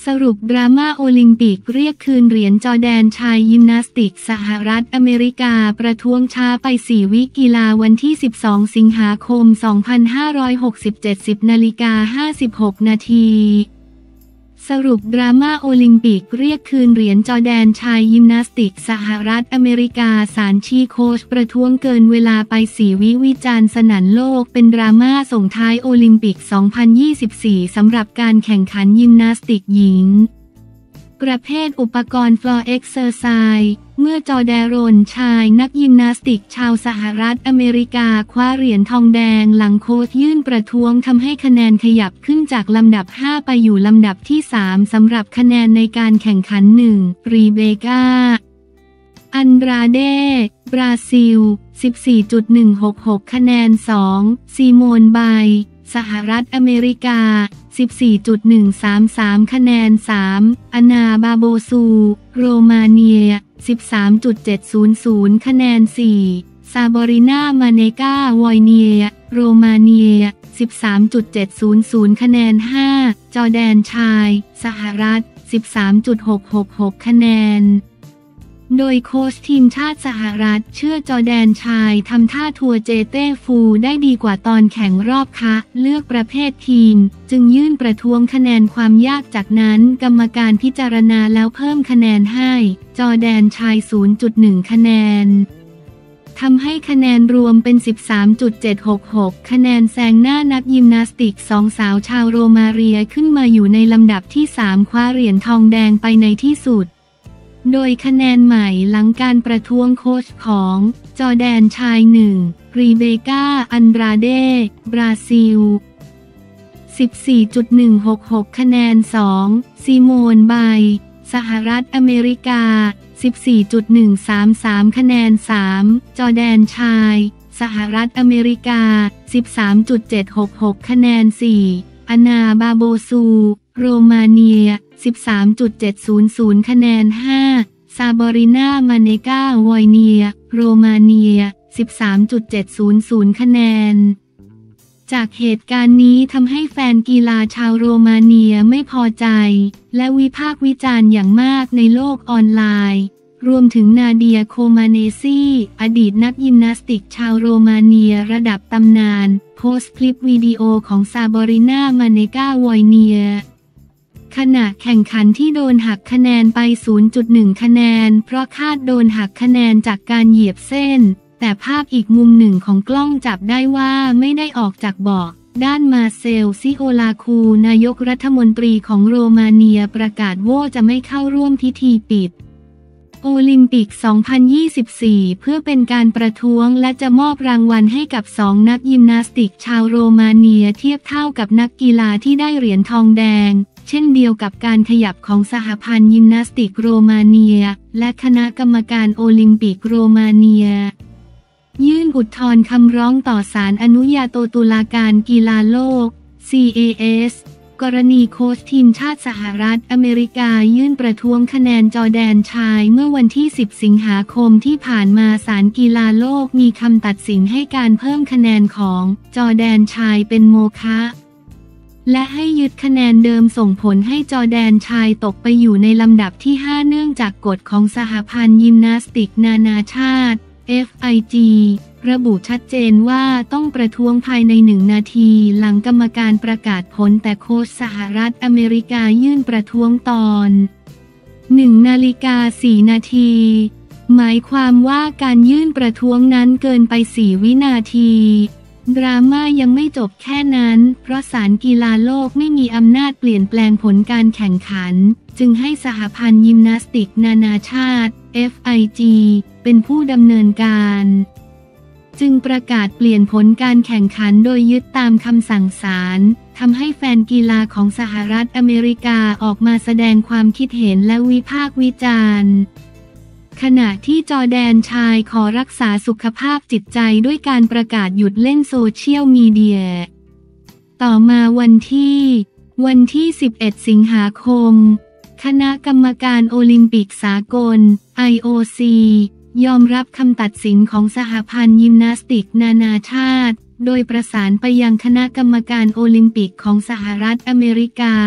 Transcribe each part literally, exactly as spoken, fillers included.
สรุปดราม่าโอลิมปิกเรียกคืนเหรียญจอร์แดนชายยิมนาสติกสหรัฐอเมริกาประท้วงช้าไปสี่วิกีฬาวันที่สิบสองสิงหาคมสองพันห้าร้อยหกสิบเจ็ด สิบนาฬิกาห้าสิบหกนาทีสรุปดราม่าโอลิมปิกเรียกคืนเหรียญจอร์แดนชายยิมนาสติกสหรัฐอเมริกาศาลชี้โค้ชประท้วงเกินเวลาไปสี่วิวิจารณ์สนั่นโลกเป็นดราม่าส่งท้ายโอลิมปิก สองพันยี่สิบสี่ สำหรับการแข่งขันยิมนาสติกหญิงประเภทอุปกรณ์ฟลอร์เอ็กเซอร์ไซส์เมื่อจอร์แดนโรนชายนักยิมนาสติกชาวสหรัฐอเมริกาคว้าเหรียญทองแดงหลังโค้ชยื่นประท้วงทำให้คะแนนขยับขึ้นจากลำดับห้าไปอยู่ลำดับที่สามสำหรับคะแนนในการแข่งขันหนึ่งรีเบคาอันดราเดบราซิล สิบสี่จุดหนึ่งหกหก คะแนนสองซีโมนไบสหรัฐอเมริกา สิบสี่จุดหนึ่งสามสาม คะแนนสามอานาบาโบซูโรมาเนีย สิบสามจุดเจ็ดศูนย์ศูนย์ คะแนนสี่ซาบอรินามาเนกาวอยเนียโรมาเนีย สิบสามจุดเจ็ดศูนย์ศูนย์ คะแนนห้าจอร์แดนชายสหรัฐ สิบสามจุดหกหกหก คะแนนโดยโค้ชทีมชาติสหรัฐเชื่อจอร์แดนชายทำท่าทัวร์เจเต้ฟูได้ดีกว่าตอนแข่งรอบคะเลือกประเภททีมจึงยื่นประท้วงคะแนนความยากจากนั้นกรรมการพิจารณาแล้วเพิ่มคะแนนให้จอร์แดนชาย ศูนย์จุดหนึ่ง คะแนนทำให้คะแนนรวมเป็น สิบสามจุดเจ็ดหกหก คะแนนแซงหน้านักยิมนาสติกสองสาวชาวโรมาเรียขึ้นมาอยู่ในลำดับที่สามคว้าเหรียญทองแดงไปในที่สุดโดยคะแนนใหม่หลังการประท้วงโค้ชของจอร์แดนชายหนึ่งรีเบคาอันดราเดบราซิล สิบสี่จุดหนึ่งหกหก คะแนนสองซีโมนไบสหรัฐอเมริกา สิบสี่จุดหนึ่งสามสาม คะแนนสามจอร์แดนชายสหรัฐอเมริกา สิบสามจุดเจ็ดหกหก คะแนนสี่อานาบาโบซูโรมาเนีย สิบสามจุดเจ็ดศูนย์ศูนย์ คะแนนห้าซาบอรินามาเนกาวอยเนียโรมาเนีย สิบสามจุดเจ็ดศูนย์ศูนย์ คะแนนจากเหตุการณ์นี้ทำให้แฟนกีฬาชาวโรมาเนียไม่พอใจและวิพากษ์วิจารณ์อย่างมากในโลกออนไลน์รวมถึงนาเดียโคมาเนซีอดีตนักยิมนาสติกชาวโรมาเนียระดับตำนานโพสต์คลิปวิดีโอของซาบอรินามาเนกาวอยเนียขณะแข่งขันที่โดนหักคะแนนไป ศูนย์จุดหนึ่ง คะแนนเพราะคาดโดนหักคะแนนจากการเหยียบเส้นแต่ภาพอีกมุมหนึ่งของกล้องจับได้ว่าไม่ได้ออกจากเบาะด้านมาเซลซิโอลาคูนายกรัฐมนตรีของโรมาเนียประกาศว่าจะไม่เข้าร่วมพิธีปิดโอลิมปิก สองพันยี่สิบสี่ เพื่อเป็นการประท้วงและจะมอบรางวัลให้กับสองนักยิมนาสติกชาวโรมาเนียเทียบเท่ากับนักกีฬาที่ได้เหรียญทองแดงเช่นเดียวกับการขยับของสหพันธ์ยิมนาสติกโรมาเนียและคณะกรรมการโอลิมปิกโรมาเนียยื่นอุทธรณ์คำร้องต่อศาลอนุญาโตตุลาการกีฬาโลก ซี เอ เอส กรณีโค้ชทีมชาติสหรัฐอเมริกายื่นประท้วงคะแนนจอร์แดนชายเมื่อวันที่สิบสิงหาคมที่ผ่านมาศาลกีฬาโลกมีคำตัดสินให้การเพิ่มคะแนนของจอร์แดนชายเป็นโมฆะและให้ยึดคะแนนเดิมส่งผลให้จอร์แดนชายตกไปอยู่ในลำดับที่ห้าเนื่องจากกฎของสหพันธ์ยิมนาสติกนานาชาติ เอฟ ไอ จี ระบุชัดเจนว่าต้องประท้วงภายในหนึ่งนาทีหลังกรรมการประกาศผลแต่โค้ชสหรัฐอเมริกายื่นประท้วงตอนหนึ่งนาฬิกาสี่นาทีหมายความว่าการยื่นประท้วงนั้นเกินไปสี่วินาทีดราม่ายังไม่จบแค่นั้นเพราะศาลกีฬาโลกไม่มีอำนาจเปลี่ยนแปลงผลการแข่งขันจึงให้สหพันธ์ยิมนาสติกนานาชาติ เอฟ ไอ จี เป็นผู้ดำเนินการจึงประกาศเปลี่ยนผลการแข่งขันโดยยึดตามคำสั่งศาลทำให้แฟนกีฬาของสหรัฐอเมริกาออกมาแสดงความคิดเห็นและวิพากษ์วิจารณ์ขณะที่จอร์แดนชายขอรักษาสุขภาพจิตใจด้วยการประกาศหยุดเล่นโซเชียลมีเดียต่อมาวันที่วันที่สิบเอ็ดสิงหาคมคณะกรรมการโอลิมปิกสากล ไอ โอ ซี ยอมรับคำตัดสินของสหพันธ์ยิมนาสติกนานาชาติโดยประสานไปยังคณะกรรมการโอลิมปิกของสหรัฐอเมริกาพ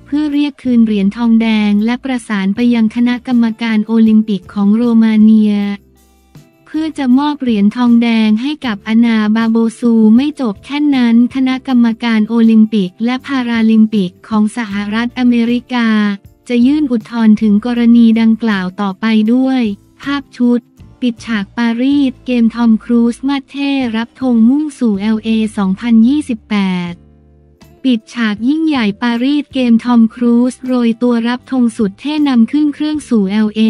พื่อเรียกคืนเหรียญทองแดงและประสานไปยังคณะกรรมการโอลิมปิกของโรมาเนียเพื่อจะมอบเหรียญทองแดงให้กับอานาบาโบซูไม่จบแค่นั้นคณะกรรมการโอลิมปิกและพาราลิมปิกของสหรัฐอเมริกาจะยื่นอุทธรณ์ถึงกรณีดังกล่าวต่อไปด้วยภาพชุดปิดฉากปารีสเกมทอมครูซมาเท่รับธงมุ่งสู่ แอล เอ สองพันยี่สิบแปด ปิดฉากยิ่งใหญ่ปารีสเกมทอมครูซโรยตัวรับธงสุดเท่นำขึ้นเครื่องสู่ แอล เอ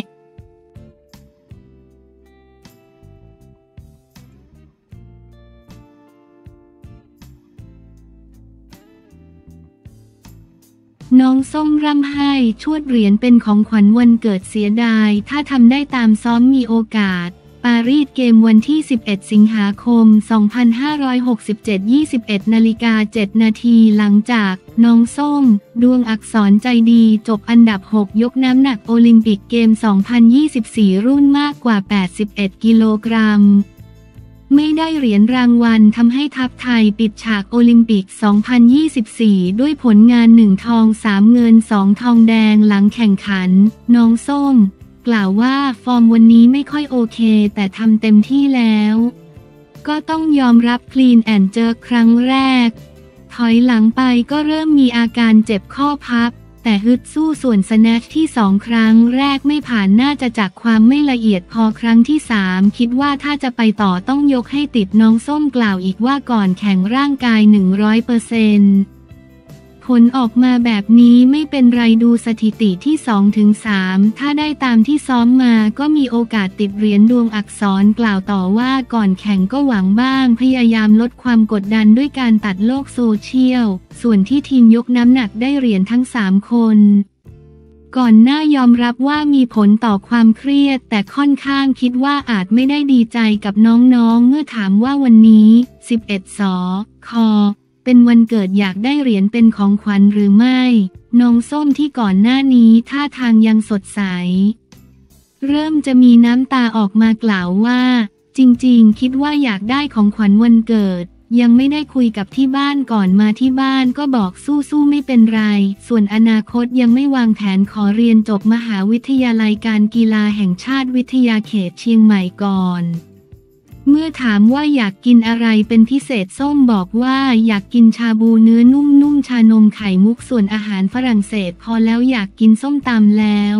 น้องส้มร่ำไห้ชวดเหรียญเป็นของขวัญวันเกิดเสียดายถ้าทำได้ตามซ้อมมีโอกาสปารีสเกมวันที่สิบเอ็ดสิงหาคมสองพันห้าร้อยหกสิบเจ็ด ยี่สิบเอ็ดนาฬิกาเจ็ดนาทีหลังจากน้องส้มดวงอักษรใจดีจบอันดับหกยกน้ำหนักโอลิมปิกเกมสองพันยี่สิบสี่รุ่นมากกว่าแปดสิบเอ็ดกิโลกรัมไม่ได้เหรียญรางวัลทำให้ทัพไทยปิดฉากโอลิมปิก สองพันยี่สิบสี่ ด้วยผลงานหนึ่งทองสามเงินสองทองแดงหลังแข่งขันน้องส้มกล่าวว่าฟอร์มวันนี้ไม่ค่อยโอเคแต่ทำเต็มที่แล้วก็ต้องยอมรับคลีนแอนด์เจอครั้งแรกถอยหลังไปก็เริ่มมีอาการเจ็บข้อพับแต่ฮึดสู้ส่วนสแนชที่สองครั้งแรกไม่ผ่านน่าจะจากความไม่ละเอียดพอครั้งที่สามคิดว่าถ้าจะไปต่อต้องยกให้ติดน้องส้มกล่าวอีกว่าก่อนแข่งร่างกาย หนึ่งร้อยเปอร์เซ็นต์ ผลออกมาแบบนี้ไม่เป็นไรดูสถิติที่ สองถึงสาม ถ้าได้ตามที่ซ้อมมาก็มีโอกาสติดเหรียญดวงอักษรกล่าวต่อว่าก่อนแข่งก็หวังบ้างพยายามลดความกดดันด้วยการตัดโลกโซเชียลส่วนที่ทีมยกน้ำหนักได้เหรียญทั้งสามคนก่อนหน้ายอมรับว่ามีผลต่อความเครียดแต่ค่อนข้างคิดว่าอาจไม่ได้ดีใจกับน้องๆเมื่อถามว่าวันนี้สิบเอ็ดสคเป็นวันเกิดอยากได้เหรียญเป็นของขวัญหรือไม่น้องส้มที่ก่อนหน้านี้ท่าทางยังสดใสเริ่มจะมีน้ำตาออกมากล่าวว่าจริงๆคิดว่าอยากได้ของขวัญวันเกิดยังไม่ได้คุยกับที่บ้านก่อนมาที่บ้านก็บอกสู้ๆไม่เป็นไรส่วนอนาคตยังไม่วางแผนขอเรียนจบมหาวิทยาลัยการกีฬาแห่งชาติวิทยาเขตเชียงใหม่ก่อนเมื่อถามว่าอยากกินอะไรเป็นพิเศษส้มบอกว่าอยากกินชาบูเนื้อนุ่มๆชานมไข่มุกส่วนอาหารฝรั่งเศสพอแล้วอยากกินส้มตำแล้ว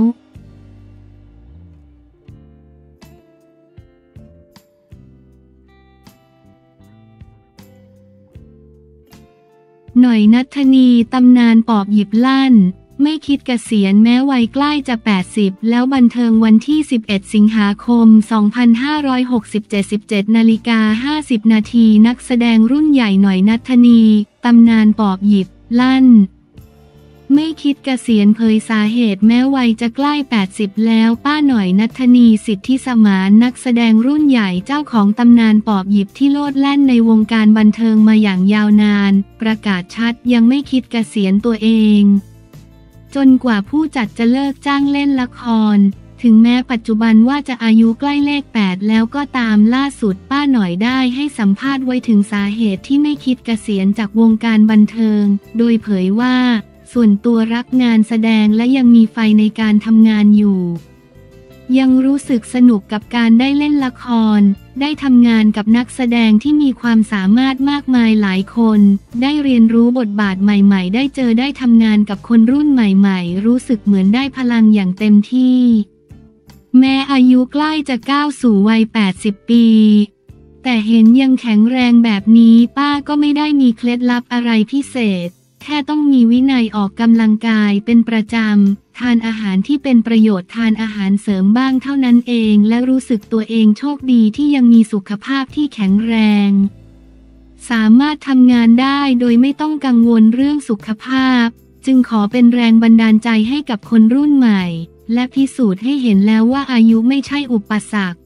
หน่อยณัฐนี ตำนานปอบหยิบลั่นไม่คิดเกษียณแม้วัยใกล้จะแปดสิบแล้วบันเทิงวันที่สิบเอ็ดสิงหาคมสองพันห้าร้อยหกสิบเจ็ด สิบเจ็ดนาฬิกาห้าสิบนาทีนักแสดงรุ่นใหญ่หน่อยณัฐนี ตำนานปอบหยิบลั่นไม่คิดเกษียณเผยสาเหตุแม้วัยจะใกล้แปดสิบแล้วป้าหน่อยณัฐนีสิทธิสมานนักแสดงรุ่นใหญ่เจ้าของตำนานปอบหยิบที่โลดแล่นในวงการบันเทิงมาอย่างยาวนานประกาศชัดยังไม่คิดเกษียณตัวเองจนกว่าผู้จัดจะเลิกจ้างเล่นละครถึงแม้ปัจจุบันว่าจะอายุใกล้เลขแปดแล้วก็ตามล่าสุดป้าหน่อยได้ให้สัมภาษณ์ไว้ถึงสาเหตุที่ไม่คิดเกษียณจากวงการบันเทิงโดยเผยว่าส่วนตัวรักงานแสดงและยังมีไฟในการทำงานอยู่ยังรู้สึกสนุกกับการได้เล่นละครได้ทำงานกับนักแสดงที่มีความสามารถมากมายหลายคนได้เรียนรู้บทบาทใหม่ๆได้เจอได้ทำงานกับคนรุ่นใหม่ๆรู้สึกเหมือนได้พลังอย่างเต็มที่แม้อายุใกล้จะก้าวสู่วัยแปดสิบปีแต่เห็นยังแข็งแรงแบบนี้ป้าก็ไม่ได้มีเคล็ดลับอะไรพิเศษแค่ต้องมีวินัยออกกำลังกายเป็นประจำทานอาหารที่เป็นประโยชน์ทานอาหารเสริมบ้างเท่านั้นเองและรู้สึกตัวเองโชคดีที่ยังมีสุขภาพที่แข็งแรงสามารถทำงานได้โดยไม่ต้องกังวลเรื่องสุขภาพจึงขอเป็นแรงบันดาลใจให้กับคนรุ่นใหม่และพิสูจน์ให้เห็นแล้วว่าอายุไม่ใช่อุปสรรค